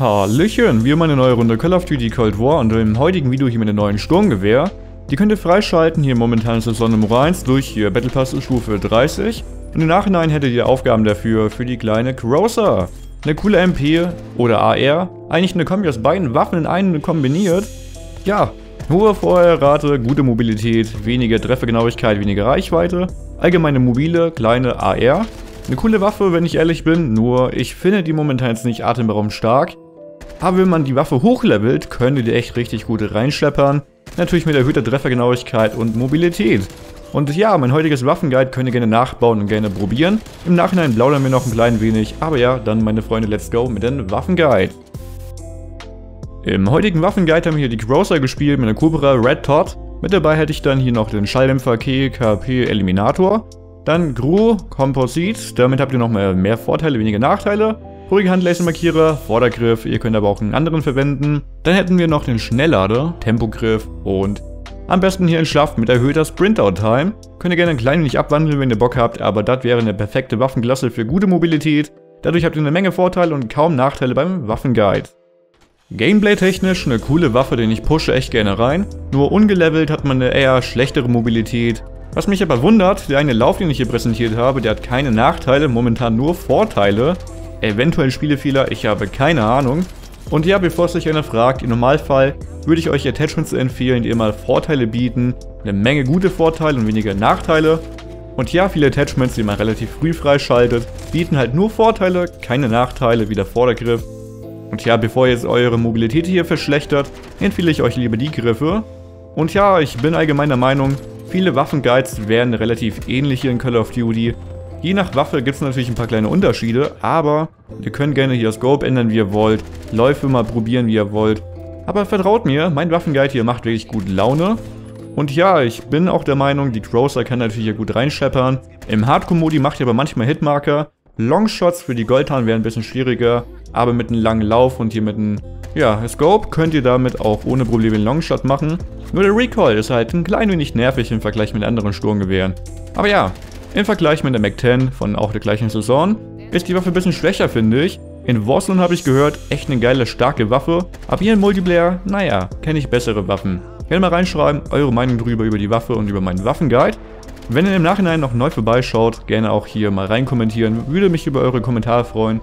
Hallöchen, wir haben eine neue Runde Call of Duty Cold War und im heutigen Video hier mit einem neuen Sturmgewehr. Die könnt ihr freischalten, hier momentan ist es Saison Nummer 1 durch hier Battle Pass Stufe 30. Und im Nachhinein hättet ihr Aufgaben dafür für die kleine Grocer. Eine coole MP oder AR, eigentlich eine Kombi aus beiden Waffen in einen kombiniert. Ja, hohe Feuerrate, gute Mobilität, weniger Treffergenauigkeit, weniger Reichweite, allgemeine mobile, kleine AR. Eine coole Waffe, wenn ich ehrlich bin, nur ich finde die momentan jetzt nicht atemberaubend stark. Aber wenn man die Waffe hochlevelt, könnt ihr die echt richtig gut reinschleppern. Natürlich mit erhöhter Treffergenauigkeit und Mobilität. Und ja, mein heutiges Waffenguide könnt ihr gerne nachbauen und gerne probieren. Im Nachhinein plaudern wir noch ein klein wenig, aber ja, dann meine Freunde, let's go mit dem Waffenguide. Im heutigen Waffenguide haben wir hier die Grocer gespielt mit einer Cobra Red Dot. Mit dabei hätte ich dann hier noch den Schalldämpfer KP Eliminator. Dann Gru Composite, damit habt ihr noch mehr Vorteile, weniger Nachteile. Ruhige Handlasermarkierer, Vordergriff, ihr könnt aber auch einen anderen verwenden. Dann hätten wir noch den Schnelllader, Tempogriff und am besten hier in Schlaft mit erhöhter Sprint-Out-Time. Könnt ihr gerne ein klein wenig abwandeln, wenn ihr Bock habt, aber das wäre eine perfekte Waffenklasse für gute Mobilität. Dadurch habt ihr eine Menge Vorteile und kaum Nachteile beim Waffenguide. Gameplay-technisch eine coole Waffe, den ich pushe echt gerne rein. Nur ungelevelt hat man eine eher schlechtere Mobilität. Was mich aber wundert, der eine Lauf, den ich hier präsentiert habe, der hat keine Nachteile, momentan nur Vorteile. Eventuell Spielefehler, ich habe keine Ahnung. Und ja, bevor es sich einer fragt, im Normalfall würde ich euch Attachments empfehlen, die immer Vorteile bieten. Eine Menge gute Vorteile und weniger Nachteile. Und ja, viele Attachments, die man relativ früh freischaltet, bieten halt nur Vorteile, keine Nachteile, wie der Vordergriff. Und ja, bevor ihr jetzt eure Mobilität hier verschlechtert, empfehle ich euch lieber die Griffe. Und ja, ich bin allgemein der Meinung, viele Waffenguides werden relativ ähnlich hier in Call of Duty. Je nach Waffe gibt es natürlich ein paar kleine Unterschiede, aber ihr könnt gerne hier das Scope ändern, wie ihr wollt, Läufe mal probieren, wie ihr wollt. Aber vertraut mir, mein Waffenguide hier macht wirklich gut Laune. Und ja, ich bin auch der Meinung, die Grocer kann natürlich hier gut reinscheppern. Im Hardcore-Modi macht ihr aber manchmal Hitmarker. Longshots für die Goldhahn wären ein bisschen schwieriger, aber mit einem langen Lauf und hier mit einem Scope könnt ihr damit auch ohne Probleme einen Longshot machen. Nur der Recoil ist halt ein klein wenig nervig im Vergleich mit anderen Sturmgewehren. Aber ja, im Vergleich mit der MAC-10 von auch der gleichen Saison ist die Waffe ein bisschen schwächer, finde ich. In Warzone habe ich gehört, echt eine geile, starke Waffe. Aber hier im Multiplayer, naja, kenne ich bessere Waffen. Gerne mal reinschreiben, eure Meinung drüber über die Waffe und über meinen Waffenguide. Wenn ihr im Nachhinein noch neu vorbeischaut, gerne auch hier mal rein kommentieren, würde mich über eure Kommentare freuen.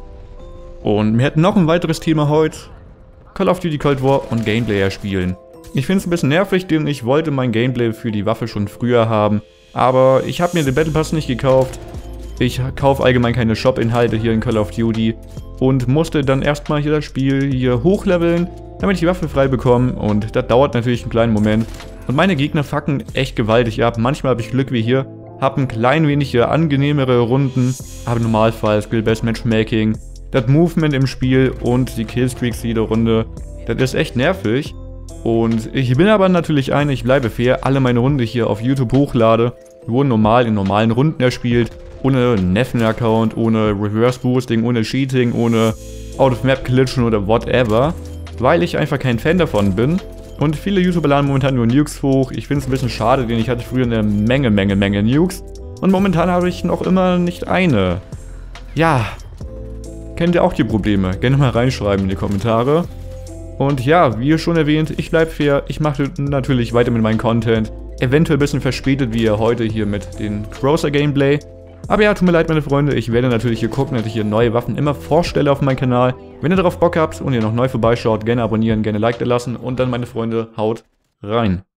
Und wir hätten noch ein weiteres Thema heute. Call of Duty Cold War und Gameplay spielen. Ich finde es ein bisschen nervig, denn ich wollte mein Gameplay für die Waffe schon früher haben. Aber ich habe mir den Battle Pass nicht gekauft. Ich kaufe allgemein keine Shop-Inhalte hier in Call of Duty. Und musste dann erstmal hier das Spiel hier hochleveln, damit ich die Waffe frei bekomme. Und das dauert natürlich einen kleinen Moment. Und meine Gegner fucken echt gewaltig ab. Manchmal habe ich Glück wie hier. Habe ein klein wenig hier angenehmere Runden. Aber im Normalfall Skill-Based Matchmaking. Das Movement im Spiel und die Killstreaks jede Runde. Das ist echt nervig. Und ich bin aber natürlich ich bleibe fair, alle meine Runden, die ich hier auf YouTube hochlade, wurden normal in normalen Runden erspielt, ohne Neffen-Account, ohne Reverse-Boosting, ohne Cheating, ohne Out-of-Map-Glitchen oder whatever, weil ich einfach kein Fan davon bin. Und viele YouTuber laden momentan nur Nukes hoch, ich finde es ein bisschen schade, denn ich hatte früher eine Menge Nukes und momentan habe ich noch immer nicht eine. Ja, kennt ihr auch die Probleme? Gerne mal reinschreiben in die Kommentare. Und ja, wie schon erwähnt, ich bleibe fair, ich mache natürlich weiter mit meinem Content. Eventuell ein bisschen verspätet, wie ihr heute hier mit den Grocer Gameplay. Aber ja, tut mir leid, meine Freunde, ich werde natürlich hier gucken, dass ich hier neue Waffen immer vorstelle auf meinem Kanal. Wenn ihr darauf Bock habt und ihr noch neu vorbeischaut, gerne abonnieren, gerne Like da lassen und dann, meine Freunde, haut rein.